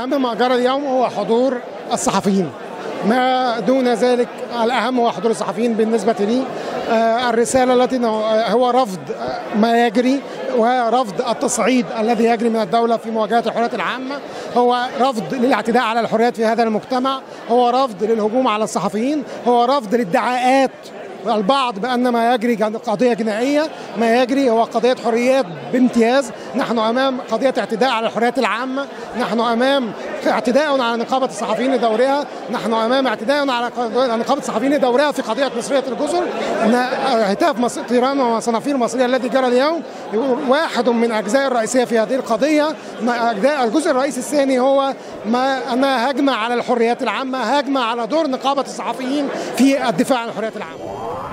أهم ما جرى اليوم هو حضور الصحفيين، ما دون ذلك الأهم هو حضور الصحفيين بالنسبة لي. الرسالة التي هو رفض ما يجري ورفض التصعيد الذي يجري من الدولة في مواجهة الحريات العامة، هو رفض للاعتداء على الحريات في هذا المجتمع، هو رفض للهجوم على الصحفيين، هو رفض للادعاءات البعض بأن ما يجري قضية جنائية. ما يجري هو قضية حريات بامتياز. نحن أمام قضية اعتداء على الحريات العامة، نحن أمام اعتداء على نقابة الصحفيين لدورها، نحن أمام اعتداء على نقابة الصحفيين لدورها في قضية مصرية الجزر. هتاف طيران وصنافير مصرية الذي جرى اليوم واحد من أجزاء الرئيسية في هذه القضية. الجزء الرئيسي الثاني هو أنها هجمة على الحريات العامة، هجمة على دور نقابة الصحفيين في الدفاع عن الحريات العامة.